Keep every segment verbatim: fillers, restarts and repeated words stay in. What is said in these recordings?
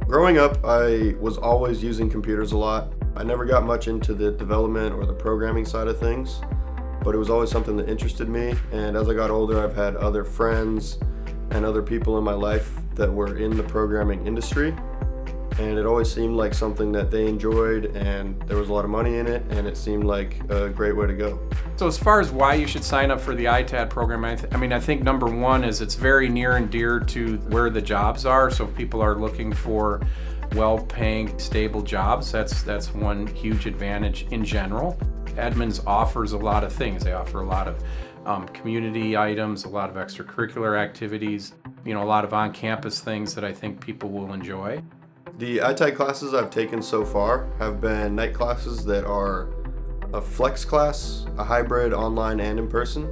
Growing up, I was always using computers a lot. I never got much into the development or the programming side of things, but it was always something that interested me. And as I got older, I've had other friends and other people in my life that were in the programming industry. And it always seemed like something that they enjoyed, and there was a lot of money in it, and it seemed like a great way to go. So as far as why you should sign up for the I T A D program, I, th I mean, I think number one is it's very near and dear to where the jobs are. So if people are looking for well-paying, stable jobs, that's, that's one huge advantage in general. Edmonds offers a lot of things. They offer a lot of um, community items, a lot of extracurricular activities, you know, a lot of on-campus things that I think people will enjoy. The I T A D classes I've taken so far have been night classes that are a flex class, a hybrid online and in person.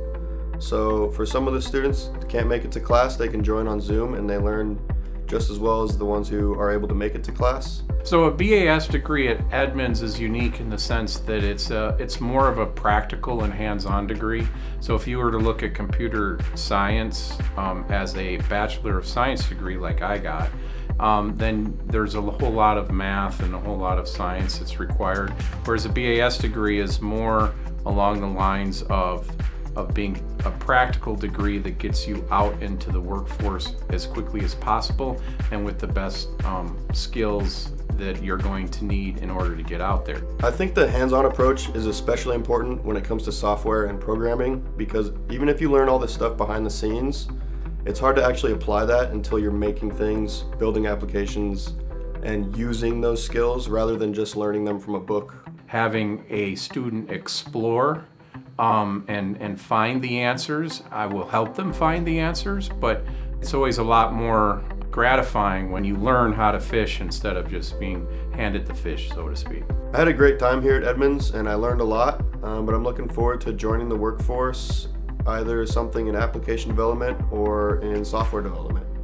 So for some of the students who can't make it to class, they can join on Zoom and they learn just as well as the ones who are able to make it to class. So a B A S degree at Edmonds is unique in the sense that it's a, it's more of a practical and hands-on degree. So if you were to look at computer science um, as a Bachelor of Science degree like I got, Um, then there's a whole lot of math and a whole lot of science that's required. Whereas a B A S degree is more along the lines of, of being a practical degree that gets you out into the workforce as quickly as possible and with the best um, skills that you're going to need in order to get out there. I think the hands-on approach is especially important when it comes to software and programming, because even if you learn all this stuff behind the scenes, it's hard to actually apply that until you're making things, building applications, and using those skills rather than just learning them from a book. Having a student explore um, and, and find the answers, I will help them find the answers, but it's always a lot more gratifying when you learn how to fish instead of just being handed the fish, so to speak. I had a great time here at Edmonds and I learned a lot, um, but I'm looking forward to joining the workforce, either something in application development or in software development.